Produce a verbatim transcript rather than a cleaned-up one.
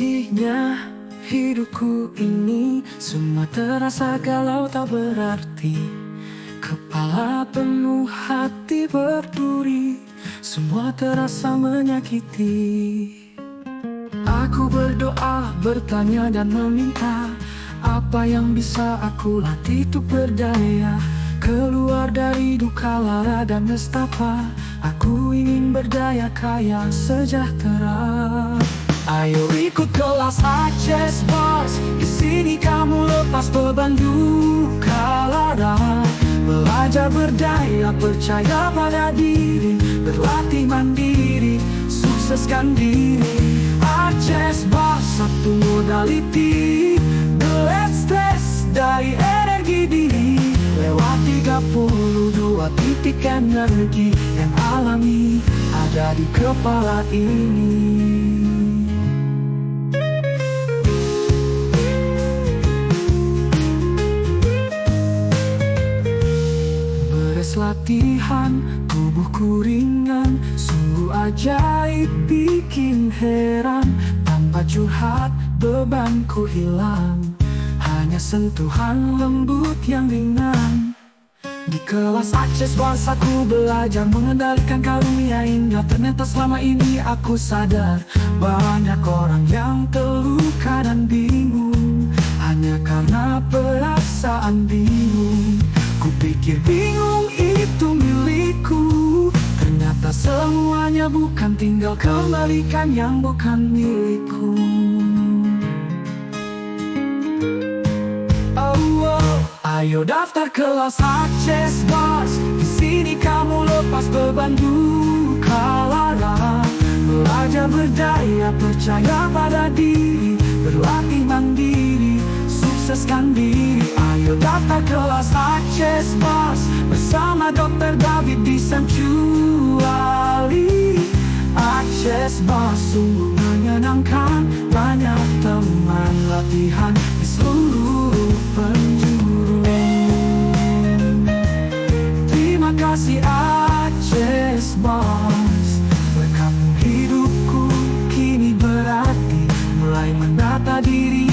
Sedihnya hidupku ini, semua terasa galau tak berarti. Kepala penuh hati berduri, semua terasa menyakiti. Aku berdoa, bertanya dan meminta, apa yang bisa aku latih untuk berdaya, keluar dari duka lara dan nestapa. Aku ingin berdaya kaya sejahtera. Ayo ikut kelas Access Bars, di sini kamu lepas beban duka lara, belajar berdaya, percaya pada diri, berlatih mandiri, sukseskan diri. Access Bars, satu modality, delete stress dari energi diri. Lewat tiga puluh dua titik energi yang alami ada di kepala ini. Latihan, tubuhku ringan, sungguh ajaib bikin heran. Tanpa curhat bebanku hilang, hanya sentuhan lembut yang ringan. Di kelas Access Bars aku belajar mengendalikan karunia indah. Ternyata selama ini aku sadar, banyak orang yang terluka dan bingung hanya karena perasaan bingung. Kupikir bingung itu milikku, ternyata semuanya bukan, tinggal kembalikan yang bukan milikku. Oh, oh. Ayo daftar kelas Access Bars, di sini kamu lepas beban duka lara, belajar berdaya, percaya pada diri, berlatih mandiri, sukseskan diri. Ayo daftar kelas Access Bars bersama dokter David di Sancuali. Access Bars sungguh menyenangkan, banyak teman latihan di seluruh penjuru. Terima kasih Access Bars, berkat hidupku kini berarti, mulai mendata diri